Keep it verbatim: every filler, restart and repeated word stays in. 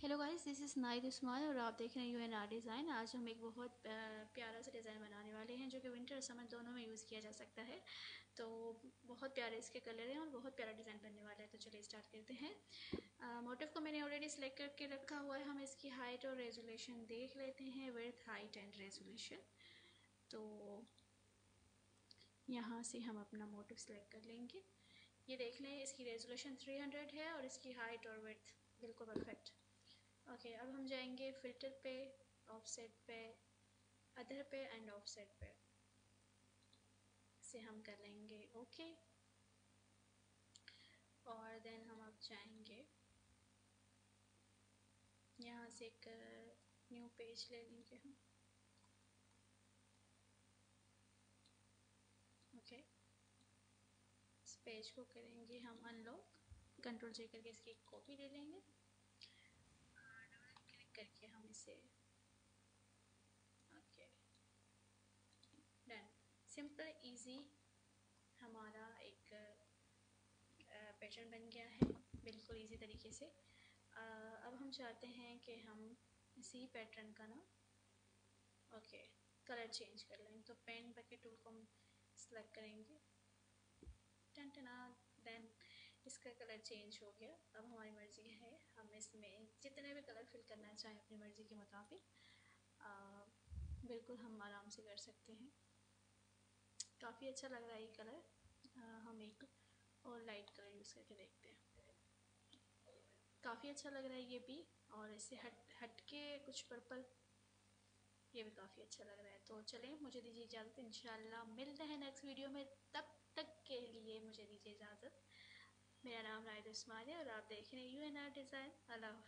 Hello guys, this is Naid Ismail और आप देख रहे हैं यू एन आर डिज़ाइन। आज हम एक बहुत प्यारा सा डिज़ाइन बनाने वाले हैं जो कि विंटर और समर दोनों में यूज़ किया जा सकता है। तो बहुत प्यारे इसके कलर हैं और बहुत प्यारा डिज़ाइन बनने वाला है। तो चलिए स्टार्ट करते हैं। मोटिव को मैंने ऑलरेडी सिलेक्ट करके रखा हुआ है। हम इसकी हाइट और रेजोल्यूशन देख लेते हैं, विड्थ, हाइट एंड रेजोल्यूशन। तो यहाँ से हम अपना मोटिव सेलेक्ट कर लेंगे। ये देख लें, इसकी रेजोल्यूशन थ्री हंड्रेड है और इसकी हाइट और विड्थ बिल्कुल परफेक्ट। ओके okay, अब हम जाएंगे फिल्टर पे, ऑफसेट पे, अदर पे एंड ऑफसेट पे से हम कर लेंगे ओके okay. और देन हम अब जाएंगे यहाँ से एक न्यू पेज ले लेंगे हम। Okay okay. इस पेज को करेंगे हम अनलॉक, कंट्रोल जे करके इसकी एक कॉपी ले लेंगे, क्लिक करके हम इसे ओके डन। सिंपल इजी हमारा एक पैटर्न बन गया है बिल्कुल इजी तरीके से। uh, अब हम चाहते हैं कि हम इसी पैटर्न का ना ओके कलर चेंज कर लें। तो पेन बकेट टूल को हम सेलेक्ट करेंगे, टन टना, देन इसका कलर चेंज हो गया। अब हमारी मर्ज़ी है, हम इसमें जितने भी कलर फिल करना चाहें अपनी मर्ज़ी के मुताबिक बिल्कुल हम आराम से कर सकते हैं। काफ़ी अच्छा लग रहा है ये कलर। आ, हम एक और लाइट कलर यूज़ करके देखते हैं। काफ़ी अच्छा लग रहा है ये भी, और इससे हट हट के कुछ पर्पल, ये भी काफ़ी अच्छा लग रहा है। तो चलें, मुझे दीजिए इजाज़त, इंशाल्लाह मिलते हैं नेक्स्ट वीडियो में। तब तक के लिए मुझे दीजिए इजाज़त। मेरा नाम नाइद उस्मान है और आप देख रहे हैं यू एन आर डिज़ाइन। अल्लाह।